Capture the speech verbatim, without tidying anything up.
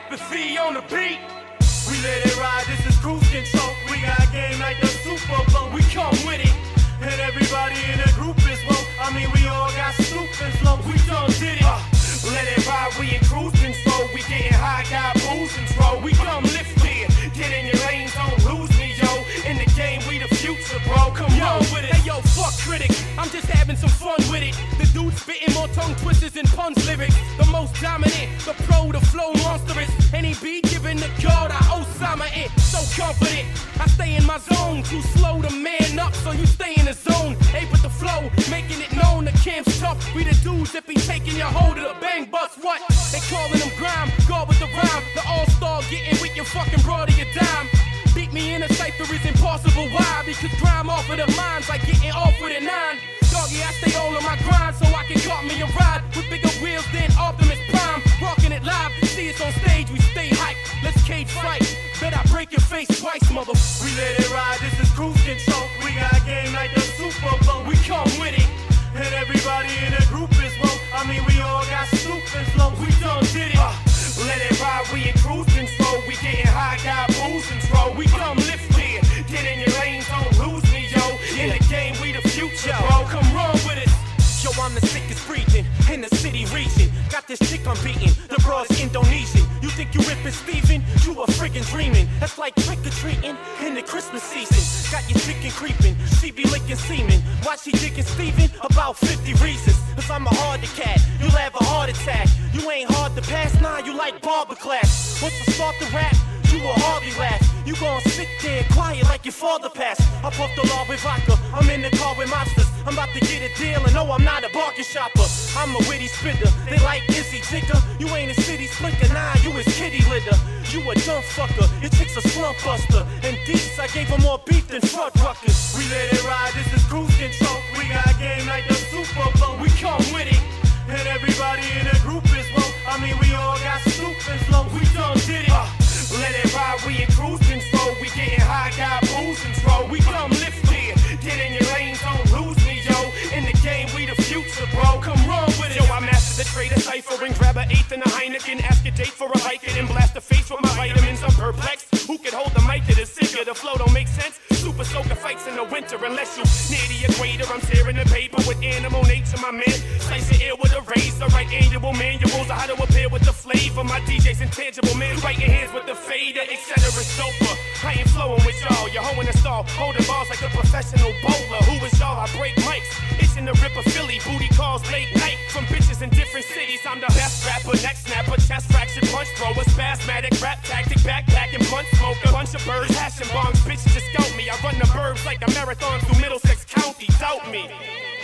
Apathy on the beat. We let it ride, this is cruise control. We got game like the Super Bowl. We come with it, and everybody in the group is woke. I mean, we all got stupid flow. We done did it. Uh, let it ride, we in cruise control. We getting high, got booze control. We come lift here, get in your lanes, don't lose me, yo. In the game, we the future, bro. Come yo, on with it. Hey, yo, fuck critics. I'm just having some fun with it. The dude spitting more tongue twisters and puns lyrics. The most dominant, the pro, the flow monstrous. Any beat giving the God, I Osama it. So confident, I stay in my zone. Too slow to man up, so you stay in the zone. Hey, but the flow, making it known. The camp's tough. We the dudes that be taking your hold of the bang bus. What? They calling them grime. God with the rhyme. The all-star getting with your fucking broad of your dime. Beat me in a cipher is impossible. Why? Because crime off of the minds like getting off with a nine. Doggy, I stay all on my grind so I can caught me a ride with bigger wheels than Optimus Prime. Rocking it live, see us on stage, we stay hyped. Let's cage fight. Bet I break your face twice, mother. We let it ride, this is cruise control. We got game like the Super Bowl. We come with it, and everybody in the group is woke. I mean, we all got stupid flow. We done did it. Uh, let it ride, we in cruise control. We getting high, got booze control. We come lift here, get in your lanes, don't lose me, yo. In the game, we the future, bro. Come run with it. Yo, I'm the sickest breathing in the city region. Got this chick I'm beating, the broad's Indonesian. You think you rippin' Steven? You a friggin' dreamin'. That's like trick-or-treating in the Christmas season. Got your chicken creepin', she be licking semen. Why she digging Steven? About fifty reasons. Cause I'm a harder cat, you'll have a heart attack. You ain't hard to pass, nah, you like barber class. Once I start to rap, you will hardly laugh. You gon' sit there quiet like your father passed. I puff the law with vodka, I'm in the car with mobsters. I'm about to get a deal and no, I'm not a bargain shopper. I'm a witty spitter, they like Izzy Jigger. You ain't a city slicker, nah, you is kitty litter. You a dumb fucker, your chick's a slump buster. And Deeks, I gave her more beef than front ruckers. We let it ride, this is cruise control. We got game like the Super Bowl. We come with it, and everybody in the group is woke. I mean, we all got stupid flow. We done did it. Uh, Let it ride, we in cruise control. We getting high, got booze control. We come lift here, get in your lanes, don't lose me, yo. In the game, we the future, bro. Come run with it. Yo, I master the trade of cipher and grab an eighth and a Heineken. Ask a date for a bike and blast the face with my vitamins. I'm perplexed. Who could hold the mic to the singer? The flow don't make sense. Super soaker fights in the winter unless you near the equator. I'm tearing the paper with animal nature, my man. Slice your ear with a razor, write annual manuals on how to appear with the flavor. My D J's intangible, man. Write your hands with the fader, et cetera. Sober. I ain't flowing with y'all. You're hoeing the stall, holding balls like a professional bowler. Who is y'all? I break mics. Itching to rip a Philly. Booty calls late night from bitches in different cities. I'm the best rapper, neck snapper, chest fraction, punch thrower, spasmatic, rap tactic, backpacking, blunt smoker, bunch of birds, hashing bongs. Bitch, just scout me. I run the burbs like a marathon through Middlesex County. Doubt me.